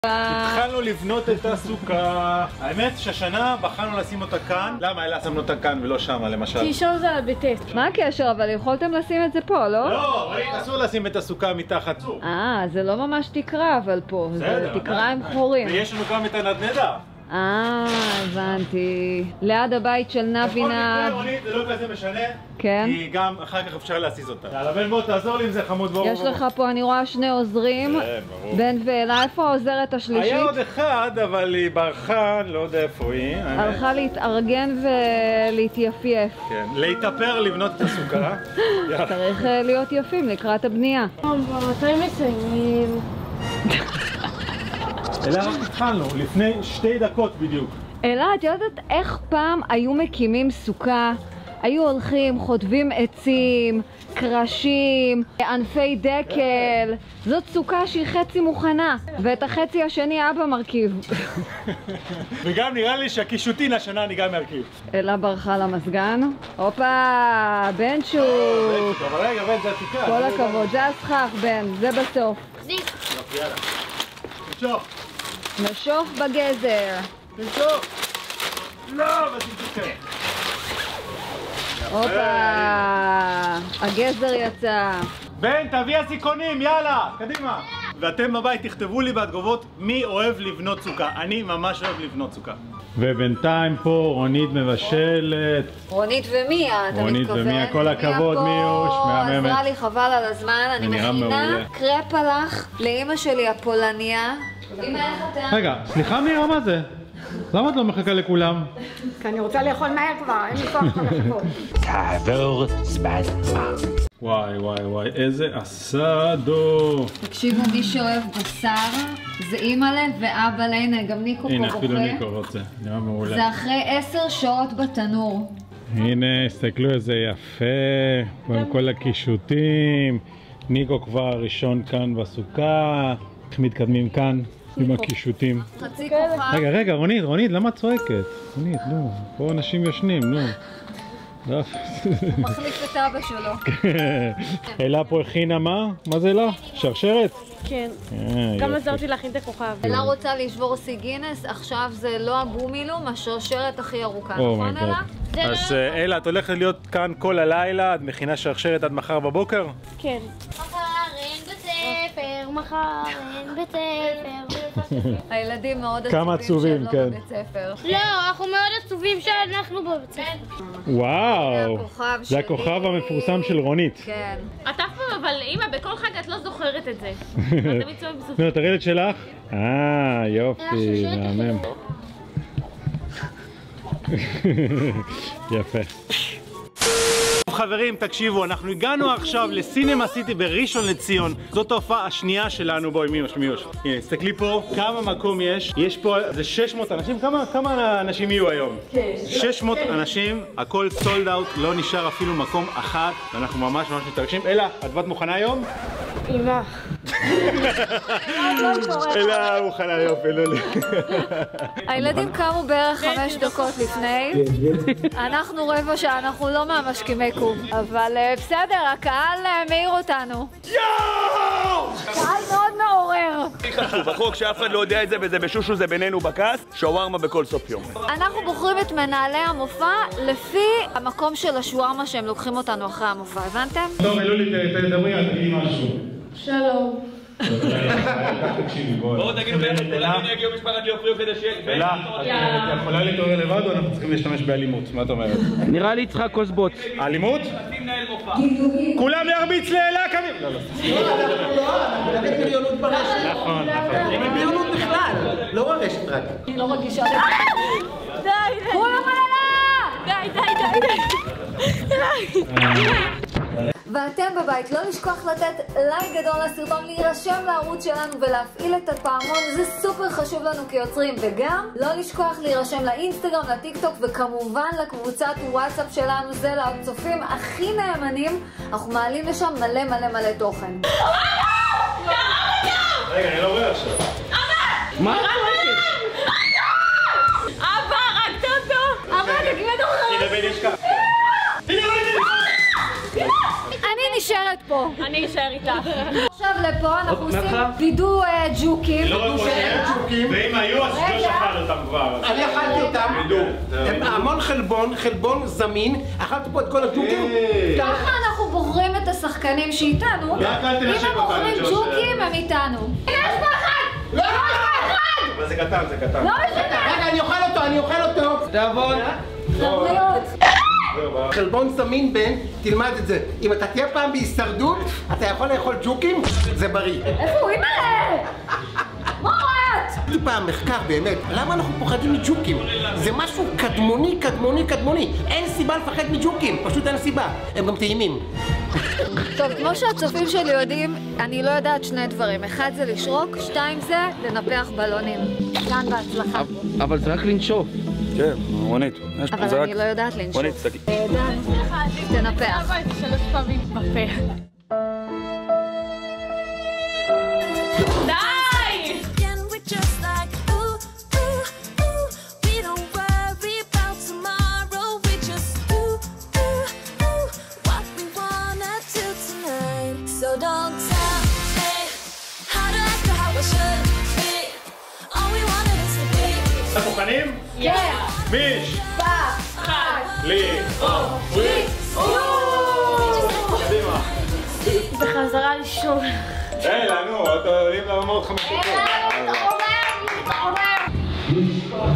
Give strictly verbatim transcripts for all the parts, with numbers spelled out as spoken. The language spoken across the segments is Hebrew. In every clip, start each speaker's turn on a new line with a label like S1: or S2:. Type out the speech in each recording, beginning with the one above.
S1: התחלנו לבנות את הסוכה. האמת שהשנה בחרנו לשים אותה כאן. למה אלה שמנו אותה כאן ולא שמה למשל?
S2: כי שם זה בטסט.
S3: מה הקשר? אבל יכולתם לשים את זה פה, לא?
S1: לא, אסור לשים את הסוכה מתחת.
S3: אה, זה לא ממש תקרה אבל פה, זה תקרה עם חורים.
S1: ויש לנו גם את הנדנדה.
S3: אה, הבנתי. ליד הבית של נבי נב.
S1: זה לא כזה משנה.
S3: כן.
S1: כי גם אחר כך אפשר להסיס אותה. יאללה בן, בוא תעזור לי אם זה חמוד. בוא.
S3: יש לך פה, אני רואה שני עוזרים. בן ואלה, איפה העוזרת השלישית?
S1: היה עוד אחד, אבל היא ברחה, לא יודע איפה היא.
S3: הלכה להתארגן ולהתייפייף.
S1: כן, להתאפר לבנות את הסוכה.
S3: צריך להיות יפים לקראת הבנייה.
S2: מתי מסיימים?
S1: אלא רק התחלנו, לפני שתי דקות בדיוק.
S3: אלא, את יודעת איך פעם היו מקימים סוכה? היו הולכים, חוטבים עצים, קרשים, ענפי דקל. זאת סוכה שהיא חצי מוכנה, ואת החצי השני אבא מרכיב.
S1: וגם נראה לי שהקישוטין השנה אני גם מרכיב.
S3: אלא ברחה למסגן. הופה, בן שוק.
S1: אבל רגע, בן, זה עתיקה.
S3: כל הכבוד, זה הסכך, בן, זה בסוף.
S1: יופי, יאללה. נשוך.
S3: נשוך בגזר.
S1: נשוך. לא, בתיקה.
S3: הופה, הגזר יצא.
S1: בן, תביא הסיכונים, יאללה, קדימה. ואתם בבית תכתבו לי בתגובות מי אוהב לבנות סוכה. אני ממש אוהב לבנות סוכה. ובינתיים פה רונית מבשלת.
S3: רונית ומיה, אתה מתכוון?
S1: רונית ומיה, כל הכבוד, מיוש, מהממת.
S3: עזרה לי חבל על הזמן, אני מכינה קרפ הלך לאמא שלי הפולניה. אמא, איך אתה?
S1: רגע, סליחה מירה, מה זה? למה את לא מחכה לכולם?
S2: כי אני רוצה לאכול מהר כבר, אין לי כוח לחכות.
S4: כעבור זמן מה.
S1: וואי וואי וואי, איזה אסדו.
S3: תקשיבו, מי שאוהב בשר זה אימא'לה ואבא'לה, הנה גם ניקו פה
S1: הנה,
S3: בוכה.
S1: אפילו ניקו רוצה, נראה מעולה.
S3: זה אחרי עשר שעות בתנור.
S1: הנה, הסתכלו איזה יפה, עם כל הקישוטים. ניקו כבר הראשון כאן בסוכה. איך מתקדמים כאן עם הקישוטים.
S3: חצי כוכב.
S1: רגע, רגע, רונית, רונית, למה את צועקת? רונית, נו, פה אנשים ישנים, נו.
S3: מחליף את אבא שלו.
S1: אלה פה הכינה מה? מה זה לה? שרשרת?
S2: כן. גם עזרתי להכין את הכוכב.
S3: אלה רוצה לשבור שיא גינס, עכשיו זה לא הגומילום, השרשרת הכי ארוכה, נכון אלה?
S1: אז אלה, את הולכת להיות כאן כל הלילה, את מכינה שרשרת עד מחר בבוקר?
S2: כן.
S5: מחר אין בית ספר, מחר אין בית ספר.
S3: הילדים מאוד
S1: כמה עצובים,
S3: עצובים שהם לא
S1: כן.
S3: בבית ספר.
S5: לא, אנחנו מאוד עצובים שאנחנו בבית ספר.
S1: וואו,
S3: הכוכב
S1: זה
S3: שלי.
S1: הכוכב המפורסם של רונית.
S3: כן.
S2: את אף פעם, אבל אמא, בכל חג את לא זוכרת את זה. את תמיד צועק בסוף.
S1: נו, תראי את שלך? אה, יופי, מהמם. יפה. חברים, תקשיבו, אנחנו הגענו עכשיו לסינמה סיטי בראשון לציון. זאת ההופעה השנייה שלנו. בואי, מיוש, מיוש. הנה, תסתכלי פה, כמה מקום יש. יש פה, זה שש מאות אנשים. כמה, כמה אנשים יהיו היום? כן. שש מאות אנשים, הכל סולד אאוט, לא נשאר אפילו מקום אחד. ואנחנו ממש ממש מתרגשים. אלה, את מוכנה היום?
S2: אמא.
S1: אלה, מוכנה יופי, לא לא.
S3: הילדים קמו בערך חמש דקות לפני. אנחנו רבע שעה, אנחנו לא מהמשכימי קום. אבל בסדר, הקהל מעיר אותנו.
S1: יואו!
S3: קהל מאוד מעורר.
S4: חשוב, החוק שאף אחד לא יודע את זה וזה בשושו זה בינינו בכס, שווארמה בכל סוף יום.
S3: אנחנו בוחרים את מנהלי המופע לפי המקום של השווארמה שהם לוקחים אותנו אחרי המופע, הבנתם?
S1: טוב, אלולי, תדברי על תגידי משהו.
S2: שלום.
S4: בואו תגידו ביחד, כולם יגיעו משפחת ליאופריו כדי שיהיה...
S1: אלה, את יכולה להתעורר לבד או אנחנו צריכים להשתמש באלימות? מה את אומרת?
S4: נראה לי יצחק כוס בוט.
S1: אלימות? כולם להרביץ לאלה קדימה! לא, לא.
S6: אנחנו נגד בריונות ברשת.
S1: נכון, נכון.
S6: אין בריונות בכלל, לא ברשת רק.
S3: אני לא מרגישה לזה. די, די. כולם על אלה! די, די, די, די. ואתם בבית, לא לשכוח לתת לייק גדול לסרטון, להירשם לערוץ שלנו ולהפעיל את הפעמון, זה סופר חשוב לנו כיוצרים, וגם לא לשכוח להירשם לאינסטגרם, לטיק טוק וכמובן לקבוצת וואטסאפ שלנו, זה לצופים הכי נאמנים, אנחנו מעלים לשם מלא מלא מלא תוכן.
S1: רגע, אני לא רואה עכשיו.
S4: מה?
S2: אבא, הרגת אותו!
S3: אבא, תגיד אותו
S1: הנה בן יש כך.
S3: אני נשארת פה.
S2: אני אשאר איתך.
S3: עכשיו לפה, אנחנו עושים וידוא ג'וקים.
S1: ואם היו, אז לא שחל אותם כבר.
S6: אני אכלתי אותם. המון חלבון, חלבון זמין. אכלתי פה את כל הג'וקים.
S3: ככה אנחנו בוחרים את השחקנים שאיתנו. אם הם בוחרים ג'וקים, הם איתנו. יש פה אחד!
S6: לא!
S1: אבל זה קטן, זה קטן.
S3: לא משנה!
S6: רגע, אני אוכל אותו, אני אוכל אותו. תעבוד.
S3: לבריאות.
S6: חלבון זמין בן, תלמד את זה. אם אתה תהיה פעם בהישרדות, אתה יכול לאכול ג'וקים, זה בריא.
S3: איפה הוא? אימא'לה! מורת!
S6: עשיתי פעם מחקר באמת, למה אנחנו פוחדים מג'וקים? זה משהו קדמוני, קדמוני, קדמוני. אין סיבה לפחד מג'וקים, פשוט אין סיבה. הם גם טעימים.
S3: טוב, כמו שהצופים שלי יודעים, אני לא יודעת שני דברים. אחד זה לשרוק, שתיים זה לנפח בלונים. כאן בהצלחה.
S4: אבל זה רק לנשוף. כן, רונית.
S3: אבל אני לא יודעת לנשוף.
S4: רונית, תסתכלי.
S3: דן, תנפח.
S2: שלוש פעמים בפה. די!
S1: אתם מוכנים?
S3: כן!
S1: מיש!
S3: פחד!
S1: לי!
S3: לי!
S1: קדימה!
S2: בחזרה לישון.
S1: היי, לנו, אתה עולים לרמה עוד חמש דקות.
S3: אתה אומר! אתה אומר!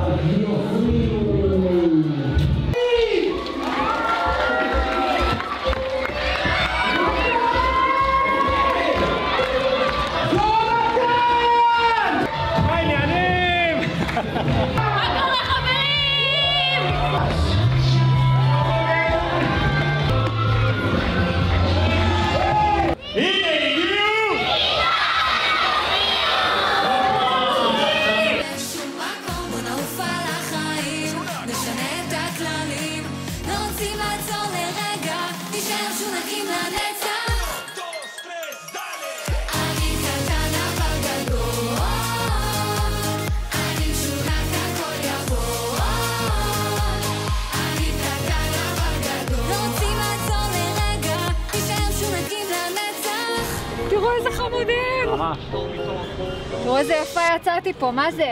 S3: תראו איזה חמודים! ממש. תראו איזה יפה יצאתי פה, מה זה?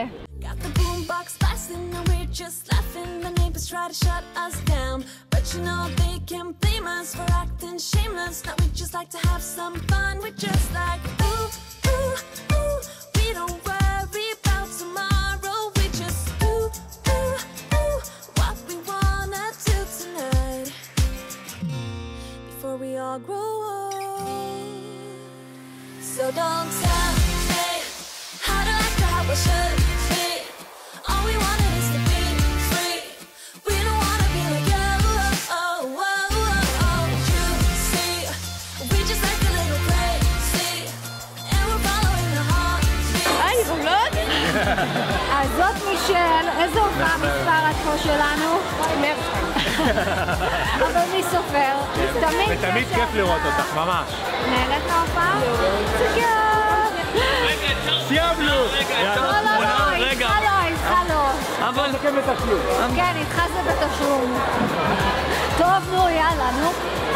S7: So don't tell me how to act or how I should be. All we wanted is to be free. We don't wanna be like you. Oh, oh, oh, oh. You see, we just act a little crazy, and we're following the heartbeat.
S2: היי, רולות?
S3: אז זאת מישל, איזה הופעה מספר את פה שלנו? אבל מי סופר?
S1: ותמיד כיף לראות אותך, ממש.
S3: נהנית מההופעה? זה כיף!
S1: סיימנו!
S3: לא, לא, לא, איתך לא, איתך לא.
S1: אבל זה כן בתשלום.
S3: כן, איתך זה בתשלום. טוב, נו, יאללה, נו.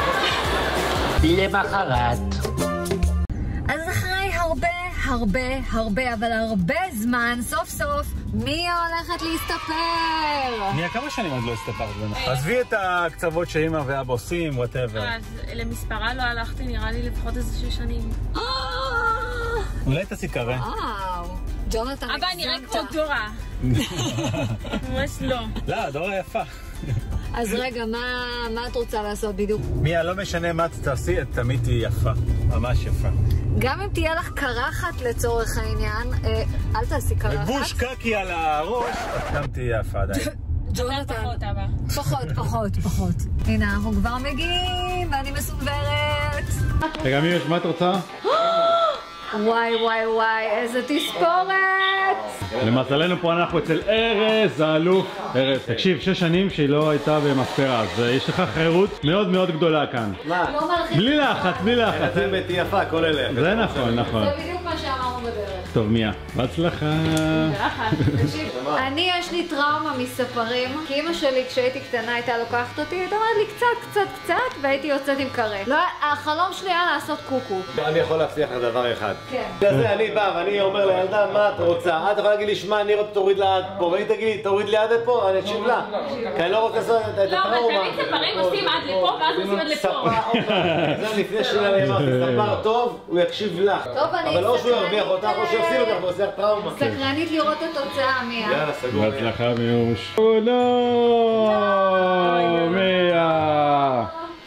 S6: למחרת.
S3: אז אחרי הרבה, הרבה, הרבה, אבל הרבה זמן, סוף סוף, מי הולכת להסתפר?
S1: מיה, כמה שנים עוד לא הסתפרת בנו? עזבי את הקצוות שאמא ואבא עושים, whatever.
S2: אז למספרה לא הלכתי, נראה לי לפחות איזה שש שנים.
S1: אולי תעשי קרה.
S3: וואו, ג'ונתן
S2: אבא, נראה כמו דורה. ממש לא.
S1: לא, דורה יפה.
S3: אז רגע, מה את רוצה לעשות בדיוק?
S1: מיה, לא משנה מה תעשי, את תמיד תהיי יפה. ממש יפה.
S3: גם אם תהיה לך קרחת לצורך העניין, אל תעשי קרחת.
S1: גוש קקי על הראש, את גם תהיי יפה עדיין.
S3: ג'ונתן.
S2: פחות, אבא.
S3: פחות, פחות, פחות. הנה, אנחנו כבר מגיעים, ואני מסונברת.
S1: רגע, מיש, מה את רוצה?
S3: וואי, וואי, וואי, איזה תספורת!
S1: למזלנו פה אנחנו אצל ארז האלוף. ארז, תקשיב, שש שנים שהיא לא הייתה במספרה, אז יש לך חירות מאוד מאוד גדולה כאן.
S3: לא מרחיב.
S1: בלי לחץ, בלי לחץ.
S8: זה ביתי יפה, כל אלה.
S1: זה נכון, נכון.
S3: זה בדיוק מה שאמרנו בדרך.
S1: טוב, מיה, בהצלחה.
S3: אני יש לי טראומה מספרים, כי אמא שלי כשהייתי קטנה הייתה לוקחת אותי, הייתה אומרת לי קצת קצת קצת והייתי יוצאת עם קרה. לא, החלום שלי היה לעשות קוקו.
S8: אני יכול להבטיח לך דבר אחד.
S3: כן.
S8: בגלל אני בא ואני אומר לילדה מה את רוצה? את יכולה להגיד לי שמע אני רוצה תוריד לה עד פה, והיא תגיד לי תוריד לי עד פה, אני אקשיב לה. כי אני לא רוצה לעשות את הטראומה.
S2: לא, אבל תמיד ספרים עושים עד לפה ואז עושים עד לפה.
S8: זה לפני שנייה אני אמרתי, ספר טוב, הוא יקשיב לך.
S3: טוב, אני
S8: אבל או שהוא ירוויח אותך או שיפסיד אותך ועושה לך טראומה.
S3: סקרנית לראות את התוצאה, מיה.
S8: יאללה, סגור.
S1: בהצלחה מיוש. או לא! מיה!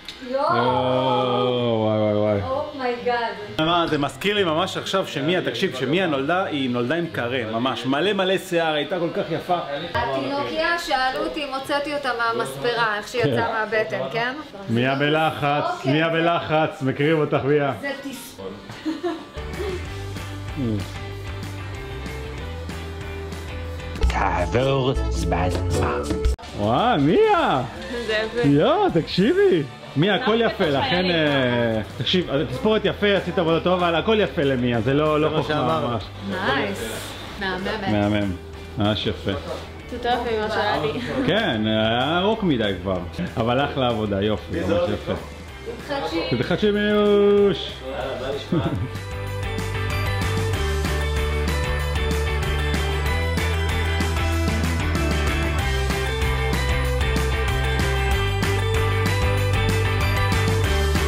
S3: יואו!
S1: וואי וואי וואי.
S3: אומייגאד.
S1: זה מזכיר לי ממש עכשיו שמיה, תקשיב, שמיה נולדה, היא נולדה עם קרה, ממש מלא מלא שיער, הייתה כל כך יפה.
S3: התינוקיה שאלו אותי אם הוצאתי אותה מהמספרה, איך שהיא יצאה מהבטן, כן?
S1: מיה בלחץ, מיה בלחץ, מקריב אותך מיה.
S3: זה תספול.
S9: כעבור זמן מה.
S1: וואי, מיה! יואו, תקשיבי. מיה, הכל יפה, לכן... תקשיב, תספורת יפה, עשית עבודה טובה, אבל הכל יפה למיה, זה לא חוכמה ממש.
S3: נייס. מהממת.
S1: מהמם, ממש יפה.
S2: יותר יפה ממה שהיה לי.
S1: כן, היה ארוך מדי כבר. אבל אחלה עבודה, יופי, ממש יפה.
S3: תתחדשי.
S1: תתחדשי מיוש.